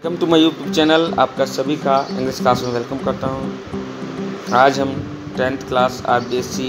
Welcome to my YouTube channel. आपका सभी का इंग्लिश क्लास में वेलकम करता हूँ। आज हम 10th क्लास RBSC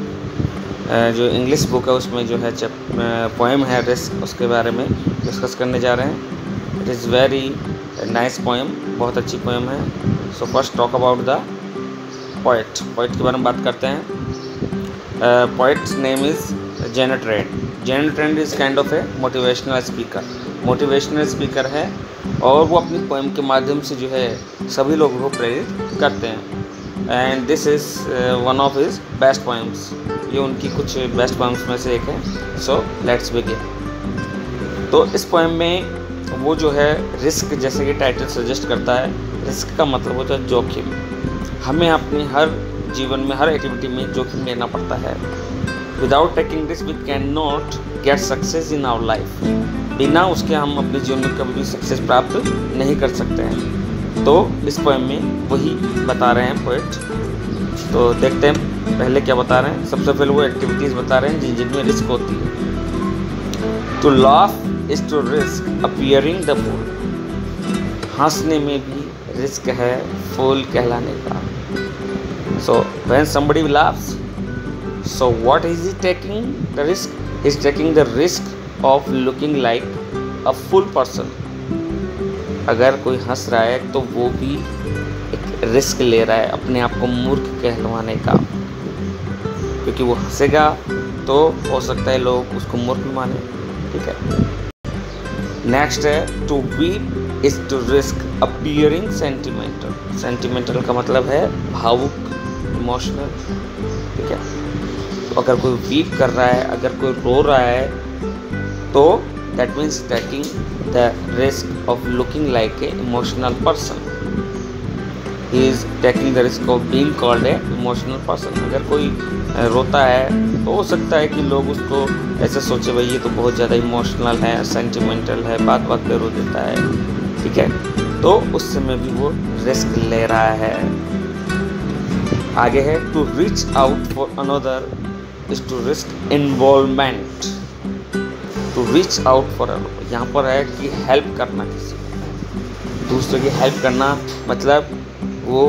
जो इंग्लिश बुक है उसमें जो है पोएम है रिस्क, उसके बारे में डिस्कस करने जा रहे हैं। It is very nice poem, बहुत अच्छी पोएम है। So first talk about the poet के बारे में बात करते हैं। Poet's name is Janet Rand. Janet Rand is kind of a motivational speaker है और वो अपनी पोएम के माध्यम से जो है सभी लोगों को प्रेरित करते हैं। And this is one of his best poems. ये उनकी कुछ बेस्ट पोएम्स में से एक है। So let's begin. तो इस पोएम में वो जो है रिस्क, जैसे कि टाइटल सजेस्ट करता है, रिस्क का मतलब होता है जोखिम। हमें अपनी हर जीवन में, हर एक्टिविटी में जोखिम लेना पड़ता है। Without taking risk we can not get success in our life. बिना उसके हम अपने जीवन में कभी भी सक्सेस प्राप्त नहीं कर सकते हैं। तो इस पोएम में वही बता रहे हैं पोएट। तो देखते हैं पहले क्या बता रहे हैं। सबसे पहले वो एक्टिविटीज़ बता रहे हैं जिनमें रिस्क होती है। To laugh is to risk appearing the fool. हंसने में भी रिस्क है फूल कहलाने का। So when somebody laughs, so what is he taking the risk? He is taking the risk of looking like a full person. अगर कोई हंस रहा है तो वो भी एक रिस्क ले रहा है अपने आप को मूर्ख कहलवाने का, क्योंकि वो हंसेगा तो हो सकता है लोग उसको मूर्ख माने। ठीक है। नेक्स्ट है to weep is to risk appearing sentimental. Sentimental का मतलब है भावुक, इमोशनल। ठीक है। तो अगर कोई वीप कर रहा है, अगर कोई रो रहा है, तो that means taking the risk of looking like a emotional person. He is taking the risk of being called a emotional person. अगर कोई रोता है तो हो सकता है कि लोग उसको ऐसे सोचे, भाई ये तो बहुत ज़्यादा इमोशनल है, सेंटिमेंटल है, बात बात पे रो देता है। ठीक है। तो उस समय भी वो रिस्क ले रहा है। आगे है to reach out for another is to risk involvement. To reach out for another, यहाँ पर है कि हेल्प करना, किसी को दूसरे की हेल्प करना, मतलब वो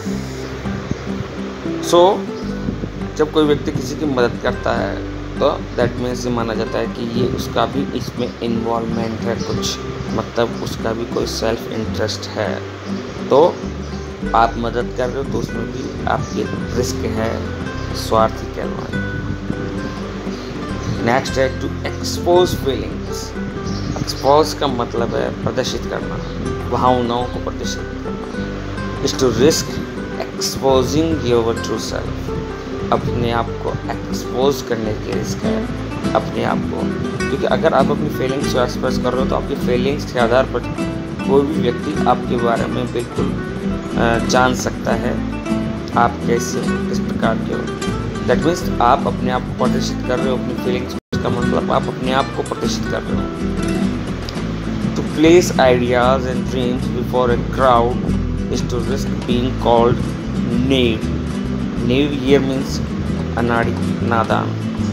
जब कोई व्यक्ति किसी की मदद करता है तो दैट मीन्स माना जाता है कि ये उसका भी इसमें इन्वॉल्वमेंट है कुछ, मतलब उसका भी कोई सेल्फ इंटरेस्ट है। तो आप मदद कर रहे हो तो उसमें भी आपकी रिस्क है, स्वार्थी कहलवाने। नेक्स्ट है टू एक्सपोज फीलिंग्स। एक्सपोज का मतलब है प्रदर्शित करना, भावनाओं को प्रदर्शित करना। Is to risk exposing your true self. अपने आप को एक्सपोज करने की रिस्क है, अपने आप को, क्योंकि अगर आप अपनी फीलिंग्स को एक्सप्रेस कर रहे हो तो आपकी फीलिंग्स के आधार पर कोई भी व्यक्ति आपके बारे में बिल्कुल जान सकता है आप कैसे, किस प्रकार के हो। दैट मीन्स आप अपने आप को प्रदर्शित कर रहे हो, अपनी फीलिंग्स का मतलब आप अपने आप को प्रदर्शित कर रहे हो। To place ideas and dreams before a crowd is to risk being called naive. Naive here means अनाड़ी, नादान।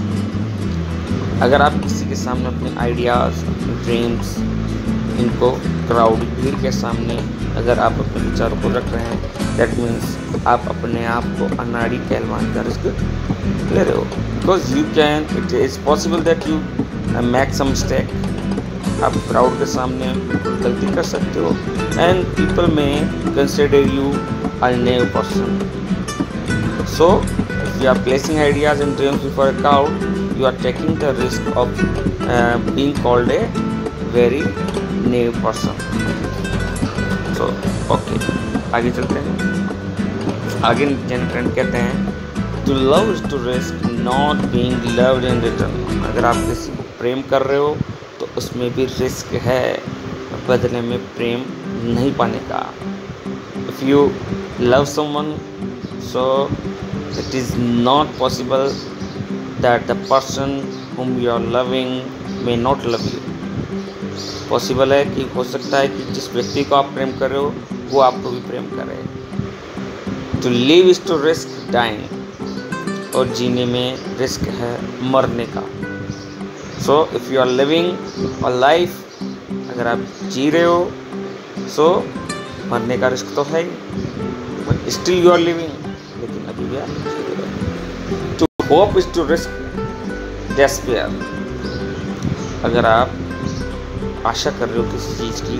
अगर आप किसी के सामने अपने आइडियाज़, ड्रीम्स, इनको क्राउड, भीड़ के सामने अगर आप अपने विचारों को रख रहे हैं, दैट मीन्स आप अपने आप को अनाड़ी कहलवान का रिस्क ले रहे हो। Because you can, it is possible that you make some mistake. आप क्राउड के सामने गलती कर सकते हो and people may consider you a new person. So if you are placing ideas and dreams before a crowd, you are taking the risk of being called a very new person. So okay, आगे चलते हैं। आगे Janet Rand कहते हैं to love is to risk not being loved in return. अगर आप किसी को प्रेम कर रहे हो तो उसमें भी रिस्क है बदले में प्रेम नहीं पाने का। If you love someone, so it is not possible that the person whom you are loving may not love you. पॉसिबल है कि हो सकता है कि जिस व्यक्ति को आप प्रेम कर रहे हो वो आपको भी प्रेम करे। To live is to risk dying. और जीने में रिस्क है मरने का। So if you are living a life, अगर आप जी रहे हो सो मरने का रिस्क तो है ही, but still you are living, लेकिन अभी भी आप to hope is to risk despair. अगर आप आशा कर रहे हो किसी चीज़ की,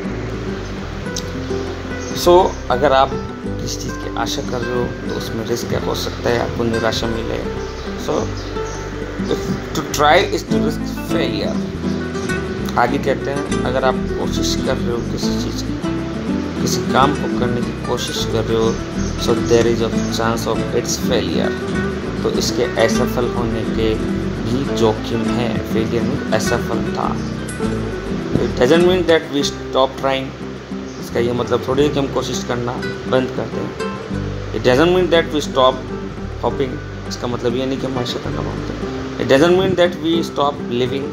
सो अगर आप किसी चीज़ की आशा कर रहे हो तो उसमें रिस्क क्या हो सकता है, आपको निराशा मिले। So to try is to risk failure. आगे कहते हैं अगर आप कोशिश कर रहे हो किसी चीज़ की, किसी काम को करने की कोशिश कर रहे हो, so there is a chance of its failure. तो इसके असफल होने के भी जोखिम है। फेलियर में असफलता। It doesn't mean that we stop trying. इसका ये मतलब थोड़ी है कि हम कोशिश करना बंद कर दें। It doesn't mean that we stop hoping. इसका मतलब ये नहीं कि हम आशा करना बंद करें। It doesn't mean that we stop living.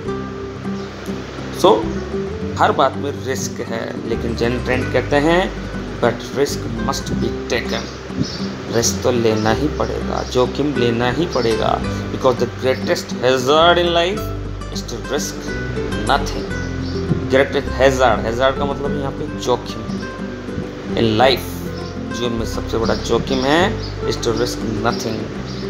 So हर बात में रिस्क है, लेकिन जैन ट्रेंड कहते हैं but risk must be taken. Risk तो लेना ही पड़ेगा, जोखिम लेना ही पड़ेगा, because the greatest hazard in life is to risk nothing. Greatest hazard, hazard का मतलब यहाँ पे जोखिम इन लाइफ। जीवन में सबसे बड़ा जोखिम है इज टू रिस्क नथिंग।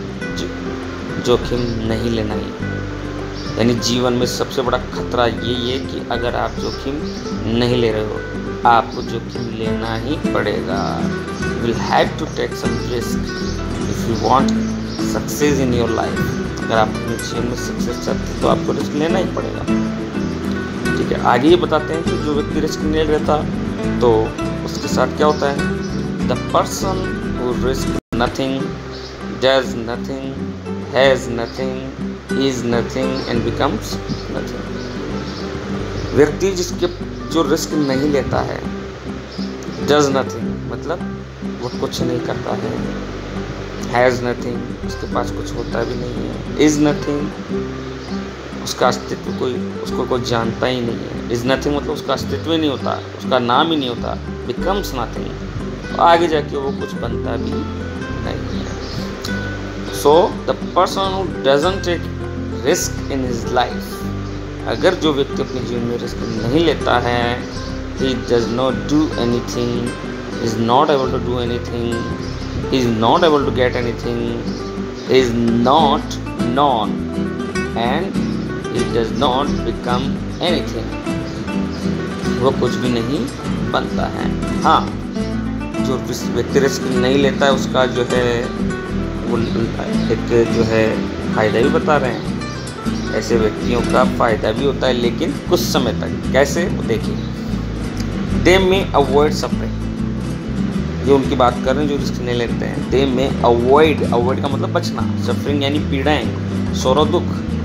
जोखिम नहीं लेना ही, यानी जीवन में सबसे बड़ा खतरा यही है कि अगर आप जोखिम नहीं ले रहे हो, आपको जोखिम लेना ही पड़ेगा। You will have to take some risk if you want success in your life। अगर आप अपने जीवन में सक्सेस चाहते हैं तो आपको रिस्क लेना ही पड़ेगा। ठीक है, आगे ये बताते हैं कि जो व्यक्ति रिस्क नहीं लेता तो उसके साथ क्या होता है। The person who risk nothing, does nothing, has nothing, is nothing and becomes nothing. व्यक्ति जिसके जो रिस्क नहीं लेता है, डज नथिंग मतलब वो कुछ नहीं करता है, हैज़ नथिंग उसके पास कुछ होता भी नहीं है, इज़ नथिंग उसका अस्तित्व उसको कोई जानता ही नहीं है, इज़ नथिंग मतलब उसका अस्तित्व ही नहीं होता, उसका नाम ही नहीं होता, बिकम्स नथिंग तो आगे जाके वो कुछ बनता भी नहीं है। So the person who doesn't take risk in his life, अगर जो व्यक्ति अपने जीवन में रिस्क नहीं लेता है, he does not do anything, is not able to do anything, is not able to get anything, is not known and he does not become anything। वो कुछ भी नहीं बनता है। हाँ, जो व्यक्ति रिस्क नहीं लेता है उसका जो है वो एक जो है फायदा भी बता रहे हैं। ऐसे व्यक्तियों का फायदा भी होता है, लेकिन कुछ समय तक। कैसे, वो देखिए। दे में अवॉइड सफरिंग, जो उनकी बात कर रहे हैं जो रिस्क नहीं लेते हैं। दे में अवॉइड, अवॉइड का मतलब बचना, सफरिंग यानी पीड़ाएं, सौरो दुख।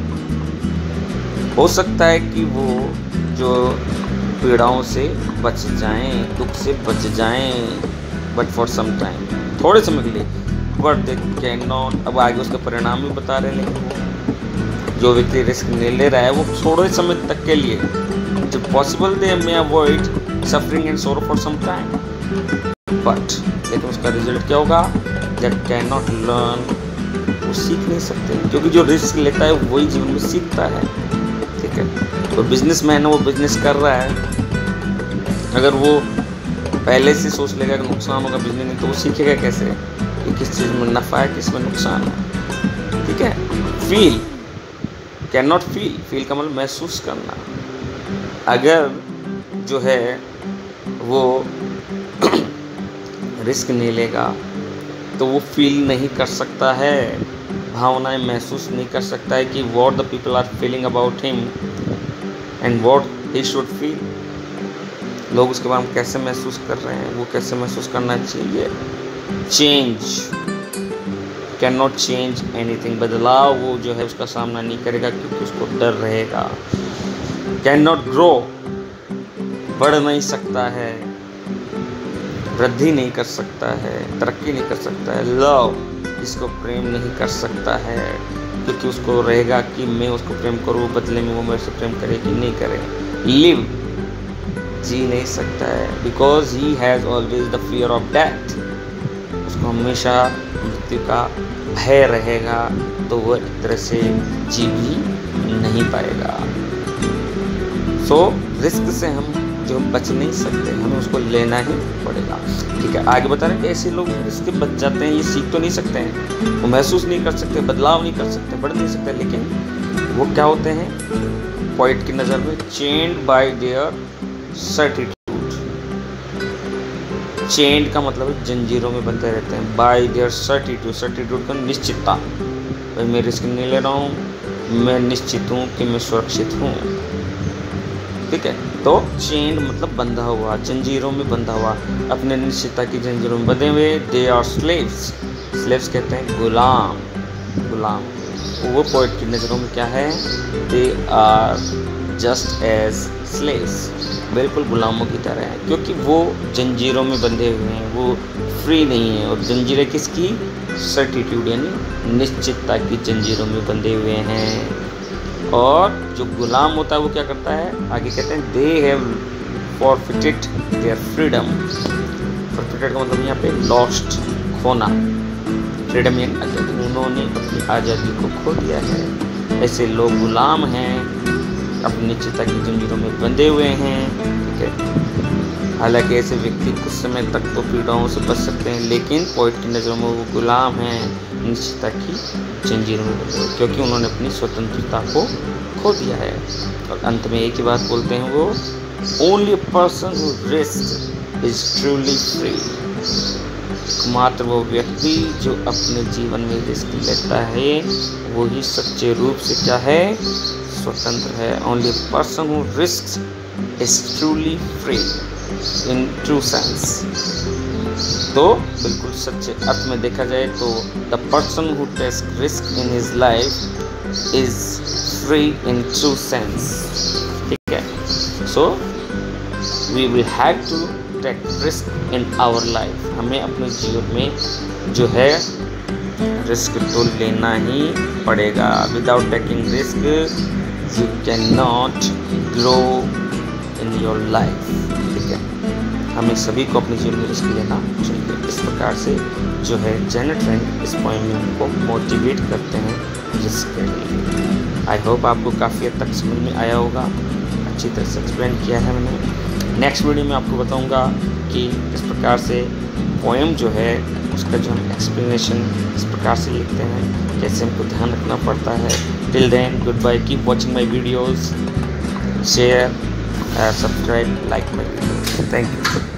हो सकता है कि वो जो पीड़ाओं से बच जाएं, दुख से बच जाएं, बट फॉर सम टाइम, थोड़े समय के लिए। बट दे कैन नॉट, अब आगे उसके परिणाम भी बता रहे हैं। लेकिन जो व्यक्ति रिस्क नहीं ले रहा है वो थोड़े समय तक के लिए, जो possible they may avoid suffering and sorrow for some time, but लेकिन उसका रिजल्ट क्या होगा, दैट कैन नॉट लर्न, वो सीख नहीं सकते, क्योंकि जो रिस्क लेता है वही जीवन में सीखता है। ठीक है, तो बिजनेसमैन है, वो बिजनेस कर रहा है, अगर वो पहले से सोच लेगा कि नुकसान होगा बिजनेस में, तो वो सीखेगा कैसे कि किस चीज़ में नफ़ा है, किस में नुकसान है। ठीक है, feel, can not feel, feel का मतलब महसूस करना। अगर जो है वो रिस्क नहीं लेगा तो वो फील नहीं कर सकता है, भावनाएं महसूस नहीं कर सकता है कि what the people are feeling about him and what he should feel. लोग उसके बारे में कैसे महसूस कर रहे हैं, वो कैसे महसूस करना चाहिए। Change, can not change anything, बदलाव वो जो है उसका सामना नहीं करेगा क्योंकि उसको डर रहेगा। कैन नॉट ग्रो, बढ़ नहीं सकता है, वृद्धि नहीं कर सकता है, तरक्की नहीं कर सकता है। लव, इसको प्रेम नहीं कर सकता है क्योंकि उसको रहेगा कि मैं उसको प्रेम करूँ, बदले में वो मेरे से प्रेम करे कि नहीं करे। लिव, जी नहीं सकता है, because he has always the fear of death, उसको हमेशा मृत्यु का भय रहेगा, तो वह एक तरह से जी भी नहीं पाएगा। सो रिस्क से हम जो बच नहीं सकते, हमें उसको लेना ही पड़ेगा। ठीक है, आगे बता रहे हैं कि ऐसे लोग इसके बच जाते हैं, ये सीख तो नहीं सकते हैं, वो महसूस नहीं कर सकते, बदलाव नहीं कर सकते, बढ़ नहीं सकते, लेकिन वो क्या होते हैं पोइट की नज़र में, chained by their certitude. Chained का मतलब है जंजीरों में बंधे रहते हैं, बाय देयर सर्टिट्यूड, सर्टिट्यूड का निश्चितता, भाई मैं रिस्क नहीं ले रहा हूँ, मैं निश्चित हूँ कि मैं सुरक्षित हूँ। ठीक है, तो चेन मतलब बंधा हुआ, जंजीरों में बंधा हुआ, अपने निश्चितता की जंजीरों में बंधे हुए। दे आर स्लेव्स, स्लेव्स कहते हैं गुलाम, गुलाम। वो पोइट की नज़रों में क्या है, they are just as slaves, बिल्कुल गुलामों की तरह है, क्योंकि वो जंजीरों में बंधे हुए हैं, वो फ्री नहीं है। और जंजीरें किसकी, सर्टिट्यूड यानी निश्चितता की जंजीरों में बंधे हुए हैं। और जो गुलाम होता है वो क्या करता है, आगे कहते हैं they have forfeited their freedom. Forfeited का मतलब यहाँ पे लॉस्ट, खोना, फ्रीडम यानी आज़ादी, उन्होंने अपनी आज़ादी को खो दिया है। ऐसे लोग गुलाम हैं, अपनी निश्चितता की जंजीरों में बंधे हुए हैं। ठीक है, हालांकि ऐसे व्यक्ति कुछ समय तक तो पीड़ाओं से बच सकते हैं, लेकिन पोइट की नज़रों में वो गुलाम हैं, निश्चितता की जंजीरों में बंधे हुए, क्योंकि उन्होंने अपनी स्वतंत्रता को खो दिया है। और अंत में एक ही बात बोलते हैं वो, only a person who risk is truly free. मात्र वो व्यक्ति जो अपने जीवन में रिस्क लेता है वो ही सच्चे रूप से क्या है, स्वतंत्र है। Only person who risk is truly free in true sense. तो बिल्कुल सच्चे अर्थ में देखा जाए तो the person who takes risk in his life is free in true sense. ठीक है, so we will have to take risk in our life. हमें अपने जीवन में जो है रिस्क तो लेना ही पड़ेगा। Without taking risk you can not grow in your life. ठीक है, हमें सभी को अपने जीवन में रिस्क लेना चाहिए। इस प्रकार से जो है जेनेट रैंक इस पॉइंट में हमको मोटिवेट करते हैं रिस्क के लिए। आई होप आपको काफ़ी हद तक समझ में आया होगा, अच्छी तरह से एक्सप्लेन किया है मैंने। नेक्स्ट वीडियो में आपको बताऊंगा कि इस प्रकार से पोएम जो है उसका जो हम एक्सप्लेनेशन इस प्रकार से लिखते हैं, कैसे हमको ध्यान रखना पड़ता है। Till then goodbye, keep watching my videos, share, subscribe, like my video. Thank you.